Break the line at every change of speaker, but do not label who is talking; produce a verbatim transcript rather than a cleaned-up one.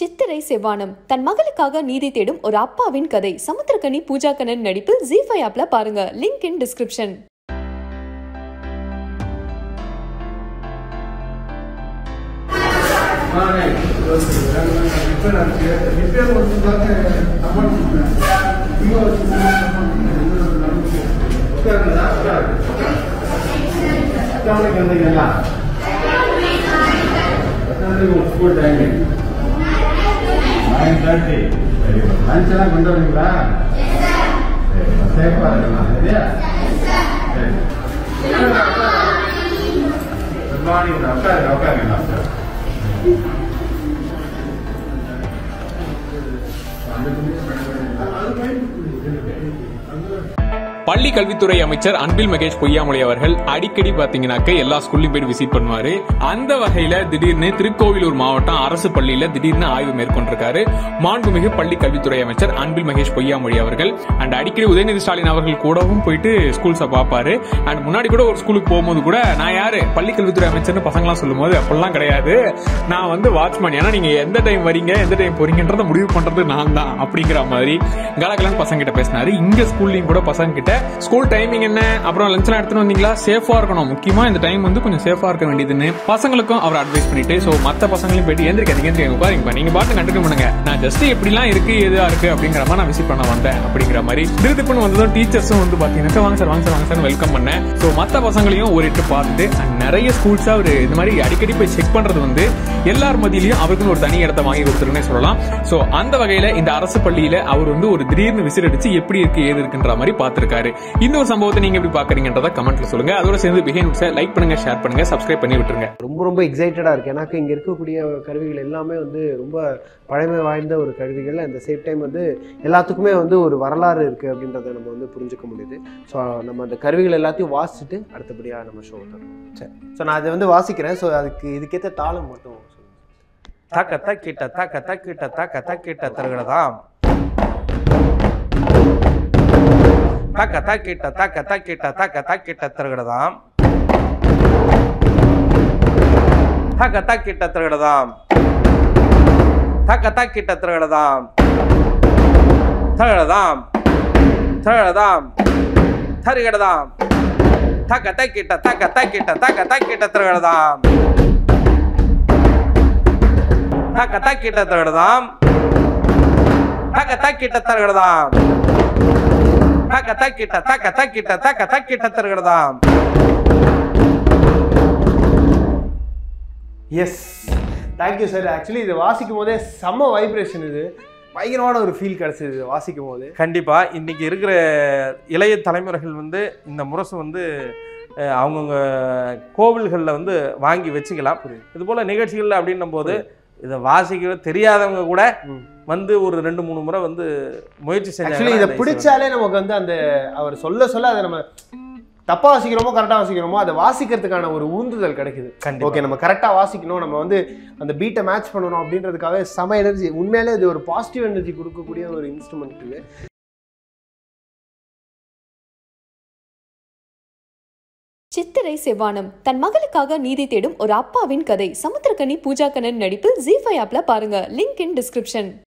சித்திரை செவ்வானம் தன் மகளுக்காக நீதி தேடும் ஒரு அப்பாவின் கதை. சமுத்திரக்கனி பூஜா கண்ணன் நடிப்பில் ஜீ ஃபைவ் ஆப்ல பாருங்க. Link in description.
School timing nine thirty lunch எல்லாம் கொண்டு வரீங்களா? சேஃபா இருக்கலாம். சரியா? சரி. Good morning. உட்காருங்க உட்காருங்க சார்.
பள்ளி கல்வித்துறை அமைச்சர் அன்பில் மகேஷ் பொய்யாமொழி அவர்கள் அடிக்கடி பாத்தீங்கன்னாக்க எல்லா ஸ்கூல்லையும் போய் விசிட் பண்ணுவாரு. அந்த வகையில திடீர்னு திருக்கோவிலூர் மாவட்டம் அரசு பள்ளியில திடீர்னு ஆய்வு மேற்கொண்டிருக்காரு மாண்புமிகு பள்ளி கல்வித்துறை அமைச்சர் அன்பில் மகேஷ் பொய்யாமொழி அவர்கள். அண்ட் அடிக்கடி உதயநிதி ஸ்டாலின் அவர்கள் கூடவும் போயிட்டு ஸ்கூல்ஸை பார்ப்பாரு. அண்ட் முன்னாடி கூட ஒரு ஸ்கூலுக்கு போகும்போது கூட நான் யாரு பள்ளி கல்வித்துறை அமைச்சர்னு பசங்களாம் சொல்லும் போது அப்படிலாம் கிடையாது, நான் வந்து வாட்ச்மேன், ஏன்னா நீங்க எந்த டைம் வரீங்க எந்த டைம் போறீங்கன்றத முடிவு பண்றது நான் தான் அப்படிங்கிற மாதிரி கலகலன்னு பசங்க கிட்ட பேசினாரு. இங்க ஸ்கூல்லையும் கூட பசங்க கிட்ட ஸ்கூல் டைமிங் என்ன, அப்புறம் லஞ்ச் எல்லாம் எடுத்துட்டு வந்தீங்களா, சேஃபா இருக்கணும், முக்கியமா இந்த டைம் வந்து கொஞ்சம் சேஃபா இருக்க வேண்டியதுன்னு பசங்களுக்கும் அவர் அட்வைஸ் பண்ணிட்டு சோ மத்த பசங்களையும் போயிட்டு எந்திரிக்காதீங்க எந்திரிக்க பாருங்க, நீங்க பாட்டு கண்டினியூ பண்ணுங்க, நான் ஜஸ்ட் எப்படிலாம் இருக்கு எதா இருக்கு அப்படிங்கிற மாதிரி நான் விசிட் பண்ண வந்தேன் அப்படிங்கிற மாதிரி திருத்திப்புன்னு வந்ததும் டீச்சர்ஸும் வந்து பாத்தீங்கன்னா வாங்க சார் வாங்க சார் வாங்க சார் வெல்கம் பண்ணேன். சோ மத்த பசங்களையும் ஒரு இட்டு பார்த்துட்டு நிறைய ஸ்கூல்ஸ் அவர் இந்த மாதிரி அடிக்கடி போய் செக் பண்றது வந்து எல்லார் மத்தியிலையும் அவருக்குன்னு ஒரு தனி இடத்தை வாங்கி கொடுத்துருன்னு சொல்லலாம். சோ அந்த வகையில இந்த அரசு பள்ளியில அவர் வந்து ஒரு திடீர்னு விசிட் அடிச்சு எப்படி இருக்கு ஏது இருக்குன்ற மாதிரி பார்த்திருக்காரு. இந்த ஒரு சம்பவத்தை நீங்க எப்படி பாக்குறீங்கன்றத கமெண்ட்ல சொல்லுங்க. அதோட சேர்ந்து பிஹைண்ட் லைக் பண்ணுங்க, ஷேர் பண்ணுங்க, சப்ஸ்கிரைப் பண்ணி விட்டுருங்க.
ரொம்ப ரொம்ப எக்ஸைட்டடா இருக்கு. எனக்கு இங்க இருக்கக்கூடிய கருவிகள் எல்லாமே வந்து ரொம்ப பழமை வாய்ந்த ஒரு கருவிகள். அந்த சேம் டைம் வந்து எல்லாத்துக்குமே வந்து ஒரு வரலாறு இருக்கு அப்படின்றத நம்ம வந்து புரிஞ்சுக்க முடியுது. ஸோ நம்ம அந்த கருவிகள் எல்லாத்தையும் வாசிச்சுட்டு அடுத்தபடியாக நம்ம ஷோ தரோம். சரி, ஸோ நான் அதை வந்து வாசிக்கிறேன். ஸோ அதுக்கு இதுக்கேற்ற தாளம் மட்டும்
தாக்க தக்கிட்ட தாக்க தக்கிட்ட தாக்க தக்கிட்ட தருகிறதாம் தாக்க தக்கிட்ட தாக்க தக்கிட்ட தாக்க தக்கிட்ட தருகிறதாம் தாக்க தக்கிட்ட தருகிறதாம் தாக்க தக்கிட்ட தருகிறதாம் தருகிறதாம் தருகிறதாம் தருகிறதாம் தாக்க தக்கிட்ட தாக்க தக்கிட்ட தாக்க தக்கிட்ட தருகிறதாம் தாக்க தக்கிட்ட தருகிறதாம் தாக்க தக்கிட்ட தருகிறதாம் தாக்க தக்கிட்ட தாக்க தக்கிட்ட தாக்க தக்கிட்ட தருகிறதாம்.
Yes, thank you sir. ஆக்சுவலி இது வாசிக்கும் போதே செம்ம வைப்ரேஷன், இது பயங்கரமான ஒரு ஃபீல் கிடைச்சது இது வாசிக்கும் போது.
கண்டிப்பா இன்னைக்கு இருக்கிற இளைய தலைமுறைகள் வந்து இந்த முரசு வந்து அவங்கவுங்க கோவில்களில் வந்து வாங்கி வச்சுக்கலாம். இது போல நிகழ்ச்சிகள் அப்படின்னும் போது இதை வாசிக்க தெரியாதவங்க கூட வந்து ஒரு ரெண்டு மூணு முறை வந்து முயற்சி செஞ்சாங்க.
இதை பிடிச்சாலே நமக்கு வந்து அந்த அவர் சொல்ல சொல்ல அதை நம்ம தப்பா வாசிக்கிறோமோ கரெக்டா வாசிக்கிறோமோ அதை வாசிக்கிறதுக்கான ஒரு ஊந்துதல் கிடைக்குது. ஓகே, நம்ம கரெக்டா வாசிக்கணும், நம்ம வந்து அந்த பீட்டை மேட்ச் பண்ணணும் அப்படின்றதுக்காக செம எனர்ஜி. உண்மையிலே இது ஒரு பாசிட்டிவ் எனர்ஜி கொடுக்கக்கூடிய ஒரு இன்ஸ்ட்ருமெண்ட் இது.
சித்திரை செவ்வானம் தன் மகளுக்காக நீதி தேடும் ஒரு அப்பாவின் கதை. சமுத்திரக்கனி பூஜா கண்ணன் நடிப்பில் ஜீ ஃபைவ் ஆப்ல பாருங்க. Link in description.